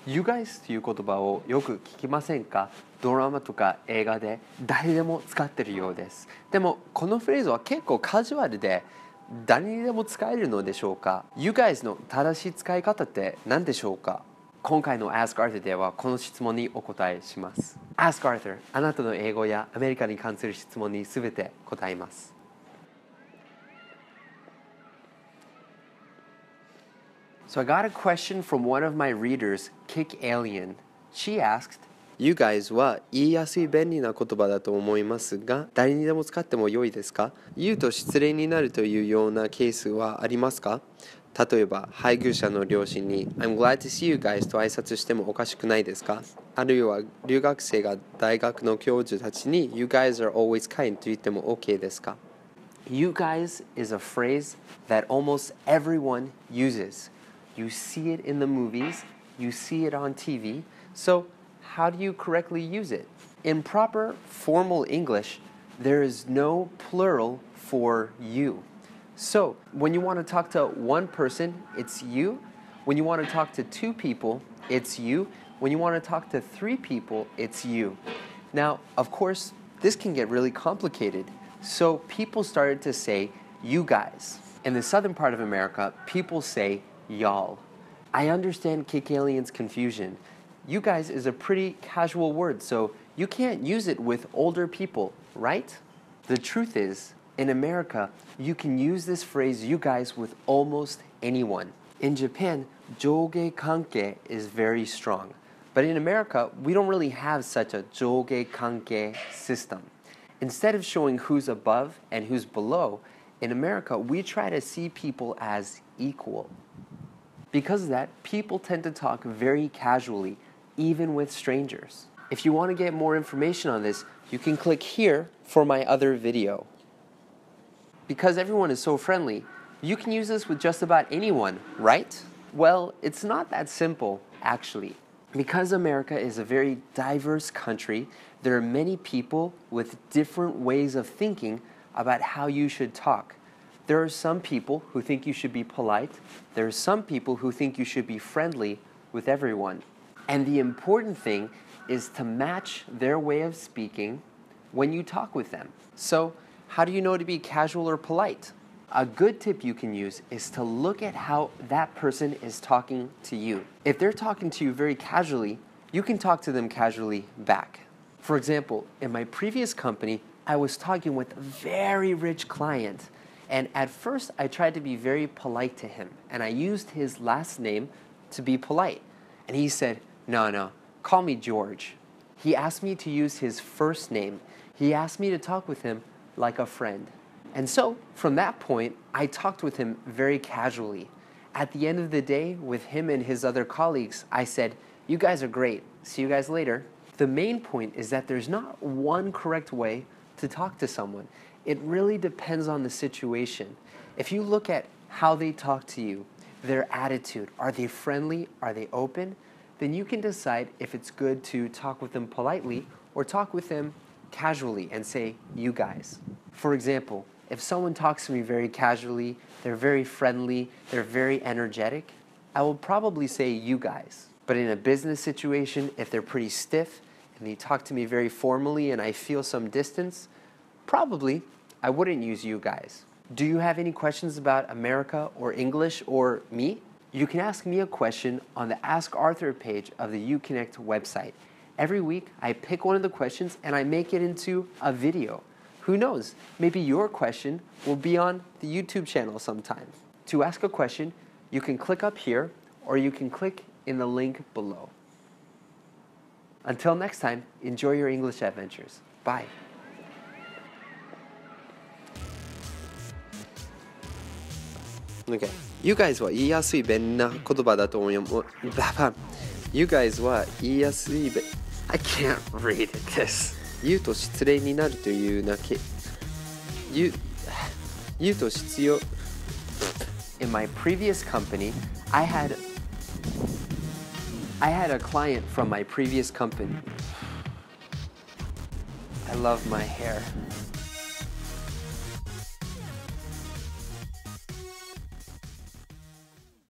You guys という言葉をよく聞きませんか？ドラマとか映画で誰でも使ってるようです。でもこのフレーズは結構カジュアルで誰にでも使えるのでしょうか？ You guys の正しい使い方って何でしょうか？今回の Ask Arthur ではこの質問にお答えします。Ask Arthur、あなたの英語やアメリカに関する質問にすべて答えます。So I got a question from one of my readers, Kick Alien. She asked, You guys は言いやすい便利な言葉だと思いますが、誰にでも使っても良いですか？言うと失礼になるというようなケースはありますか？例えば、配偶者の両親に I'm glad to see you guys と挨拶してもおかしくないですか？あるいは留学生が大学の教授たちに You guys are always kind と言っても OK ですか？ You guys is a phrase that almost everyone uses. You see it in the movies, you see it on TV, so how do you correctly use it? In proper formal English, there is no plural for you. So when you want to talk to one person, it's you. When you want to talk to two people, it's you. When you want to talk to three people, it's you. Now, of course, this can get really complicated. So people started to say you guys. In the southern part of America, people say y'all. I understand Kick Alien's confusion. You guys is a pretty casual word, so you can't use it with older people, right? The truth is, in America, you can use this phrase you guys with almost anyone. In Japan, 上下関係 is very strong. But in America, we don't really have such a 上下関係 system. Instead of showing who's above and who's below, in America, we try to see people as equal. Because of that, people tend to talk very casually, even with strangers. If you want to get more information on this, you can click here for my other video. Because everyone is so friendly, you can use this with just about anyone, right? Well, it's not that simple, actually. Because America is a very diverse country, there are many people with different ways of thinking about how you should talk. There are some people who think you should be polite. There are some people who think you should be friendly with everyone. And the important thing is to match their way of speaking when you talk with them. So, how do you know to be casual or polite? A good tip you can use is to look at how that person is talking to you. If they're talking to you very casually, you can talk to them casually back. For example, in my previous company, I was talking with a very rich client. And at first, I tried to be very polite to him. And I used his last name to be polite. And he said, No, call me George. He asked me to use his first name. He asked me to talk with him like a friend. And so, from that point, I talked with him very casually. At the end of the day, with him and his other colleagues, I said, You guys are great. See you guys later. The main point is that there's not one correct way to talk to someone. It really depends on the situation. If you look at how they talk to you, their attitude, are they friendly, are they open, then you can decide if it's good to talk with them politely or talk with them casually and say, you guys. For example, if someone talks to me very casually, they're very friendly, they're very energetic, I will probably say you guys. But in a business situation, if they're pretty stiff and they talk to me very formally and I feel some distance, probably I wouldn't use you guys. Do you have any questions about America or English or me? You can ask me a question on the Ask Arthur page of the UConnect website. Every week, I pick one of the questions and I make it into a video. Who knows? Maybe your question will be on the YouTube channel sometime. To ask a question, you can click up here or you can click in the link below. Until next time, enjoy your English adventures. Bye. Okay. You guys は言いやすい便利な言葉だと思います。You guys は言いやすいI can't read this. 言うと失礼になるというなけ言うと必要 In my previous company, I had a client from my previous company. I love my hair.